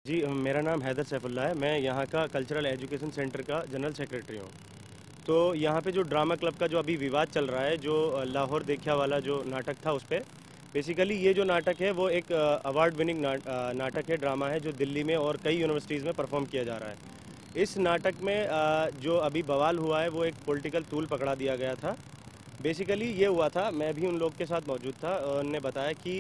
जी, मेरा नाम हैदर सैफुल्लाह है। मैं यहाँ का कल्चरल एजुकेशन सेंटर का जनरल सेक्रेटरी हूँ। तो यहाँ पे जो ड्रामा क्लब का जो अभी विवाद चल रहा है, जो लाहौर देखिया वाला जो नाटक था उस पे, बेसिकली ये जो नाटक है वो एक अवार्ड विनिंग नाटक है, ड्रामा है, जो दिल्ली में और कई यूनिवर्सिटीज़ में परफॉर्म किया जा रहा है। इस नाटक में जो अभी बवाल हुआ है वो एक पॉलिटिकल टूल पकड़ा दिया गया था। बेसिकली ये हुआ था, मैं भी उन लोग के साथ मौजूद था, उन्होंने बताया कि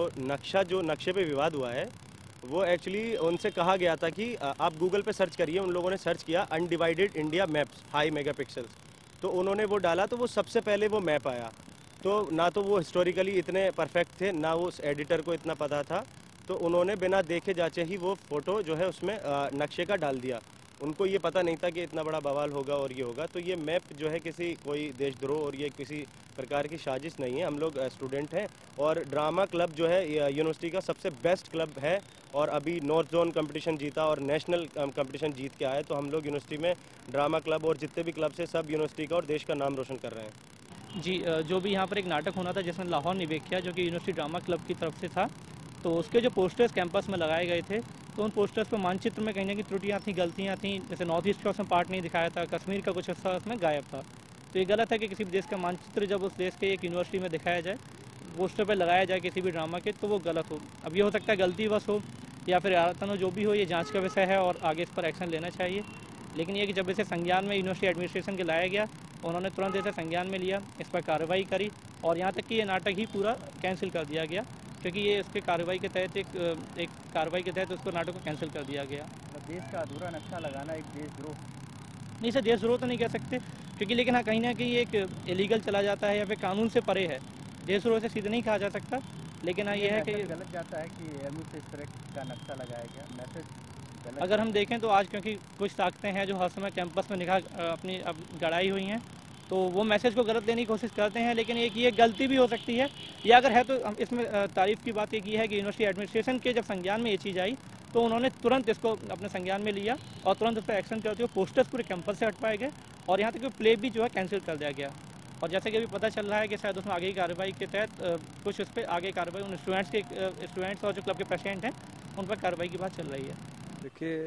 जो नक्शे पे विवाद हुआ है वो एक्चुअली उनसे कहा गया था कि आप गूगल पे सर्च करिए। उन लोगों ने सर्च किया अनडिवाइडेड इंडिया मैप्स 5 मेगापिक्सल्स, तो उन्होंने वो डाला तो वो सबसे पहले वो मैप आया। तो ना तो वो हिस्टोरिकली इतने परफेक्ट थे, ना वो उस एडिटर को इतना पता था, तो उन्होंने बिना देखे जाचे ही वो फ़ोटो जो है उसमें नक्शे का डाल दिया। उनको ये पता नहीं था कि इतना बड़ा बवाल होगा और ये होगा। तो ये मैप जो है किसी कोई देशद्रोह और ये किसी प्रकार की साजिश नहीं है। हम लोग स्टूडेंट हैं और ड्रामा क्लब जो है यूनिवर्सिटी का सबसे बेस्ट क्लब है और अभी नॉर्थ जोन कंपटीशन जीता और नेशनल कंपटीशन जीत के आए। तो हम लोग यूनिवर्सिटी में ड्रामा क्लब और जितने भी क्लब से सब यूनिवर्सिटी का और देश का नाम रोशन कर रहे हैं। जी, जो भी यहाँ पर एक नाटक होना था जिसमें लाहौर निवेख्या जो कि यूनिवर्सिटी ड्रामा क्लब की तरफ से था, तो उसके जो पोस्टर्स कैंपस में लगाए गए थे, तो उन पोस्टर्स पर मानचित्र में कहीं ना कहीं त्रुटियाँ थी, गलतियाँ थी। जैसे नॉर्थ ईस्ट का उसमें पार्ट नहीं दिखाया था, कश्मीर का कुछ हिस्सा उसमें गायब था। तो ये गलत है कि किसी भी देश का मानचित्र जब उस देश के एक यूनिवर्सिटी में दिखाया जाए, पोस्टर पर लगाया जाए किसी भी ड्रामा के, तो वो गलत हो। अब ये हो सकता है गलती बस हो या फिर आयतन हो, जो भी हो, ये जांच का विषय है और आगे इस पर एक्शन लेना चाहिए। लेकिन ये कि जब इसे संज्ञान में यूनिवर्सिटी एडमिनिस्ट्रेशन के लाया गया, उन्होंने तुरंत इसे संज्ञान में लिया, इस पर कार्रवाई करी और यहाँ तक कि ये नाटक ही पूरा कैंसिल कर दिया गया, क्योंकि ये उसके कार्रवाई के तहत एक कार्रवाई के तहत उसको नाटक को कैंसिल कर दिया गया। देश का अधूरा नक्शा लगाना एक देशद्रोह नहीं सर, देशद्रोह तो नहीं कह सकते, क्योंकि लेकिन हाँ, कहीं ना कहीं एक इलीगल चला जाता है या फिर कानून से परे है। देशद्रोह से सीधे नहीं कहा जा सकता, लेकिन हाँ ये है कि गलत जाता है कि एएमयू से इस तरह का नक्शा लगाया गया, मैसेज गलत। अगर हम देखें तो आज क्योंकि कुछ ताकतें हैं जो हर समय कैंपस में निगाह अपनी अब गड़ाई हुई हैं, तो वो मैसेज को गलत देने की कोशिश करते हैं। लेकिन एक ये गलती भी हो सकती है, या अगर है तो हम इसमें तारीफ़ की बात एक ये है कि यूनिवर्सिटी एडमिनिस्ट्रेशन के जब संज्ञान में ये चीज़ आई, तो उन्होंने तुरंत इसको अपने संज्ञान में लिया और तुरंत उस पर एक्शन करते हुए पोस्टर्स पूरे कैंपस से हटवाए गए और यहाँ तक कि प्ले भी जो है कैंसिल कर दिया गया। और जैसे कि अभी पता चल रहा है कि शायद उसमें आगे की कार्रवाई के तहत कुछ उस पर आगे कार्रवाई उन स्टूडेंट्स और जो क्लब के प्रेसिडेंट हैं उन पर कार्रवाई की बात चल रही है। देखिए,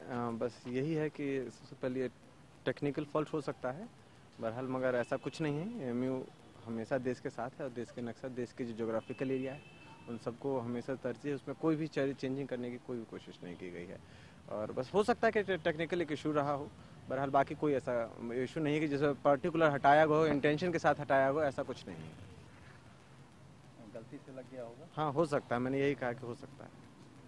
बस यही है कि सबसे पहले टेक्निकल फॉल्ट हो सकता है बहरहाल, मगर ऐसा कुछ नहीं है। एएमयू हमेशा देश के साथ है और देश के नक्शा, देश के जो जोग्राफिकल एरिया है उन सबको हमेशा तरजीह, उसमें कोई भी चेंजिंग करने की कोई भी कोशिश नहीं की गई है। और बस हो सकता है कि टेक्निकल एक इशू रहा हो, बहरहाल बाकी कोई ऐसा इशू नहीं है कि जैसे पर्टिकुलर हटाया गया हो, इंटेंशन के साथ हटाया गया, ऐसा कुछ नहीं है। गलती से लग गया होगा। हाँ, हो सकता है, मैंने यही कहा कि हो सकता है।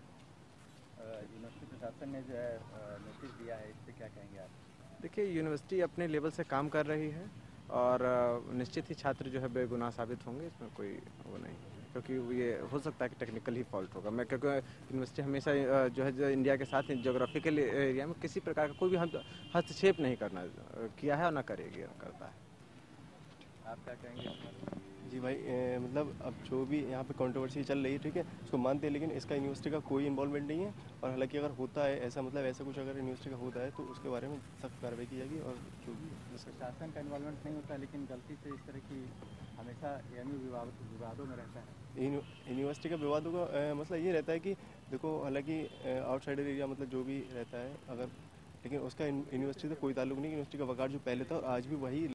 यूनिवर्सिटी प्रशासन ने जो है नोटिस दिया है, इस पर क्या कहेंगे आप? देखिए, यूनिवर्सिटी अपने लेवल से काम कर रही है और निश्चित ही छात्र जो है बेगुनाह साबित होंगे, इसमें कोई वो नहीं है, क्योंकि ये हो सकता है कि टेक्निकल ही फॉल्ट होगा। मैं क्योंकि यूनिवर्सिटी हमेशा जो है इंडिया के साथ जोग्राफिकल एरिया में किसी प्रकार का कोई भी हस्तक्षेप नहीं करना किया है और ना करेगी, करता है। आप क्या कहेंगे? जी भाई, मतलब अब जो भी यहाँ पे कंट्रोवर्सी चल रही है, ठीक है, उसको मानते हैं, लेकिन इसका यूनिवर्सिटी का कोई इन्वॉल्वमेंट नहीं है। और हालांकि अगर होता है ऐसा, मतलब ऐसा कुछ अगर यूनिवर्सिटी का होता है तो उसके बारे में सख्त कार्रवाई की जाएगी। और जो भी प्रशासन का इन्वॉल्वमेंट नहीं होता, लेकिन गलती से इस तरह की हमेशा एएमयू विवादों में रहता है। यूनिवर्सिटी का विवादों का मसला ये रहता है कि देखो, हालांकि आउटसाइडर एरिया मतलब जो भी रहता है अगर, लेकिन उसका यूनिवर्सिटी से कोई ताल्लुक नहीं। यूनिवर्सिटी का वक़ार जो पहले था और आज भी वही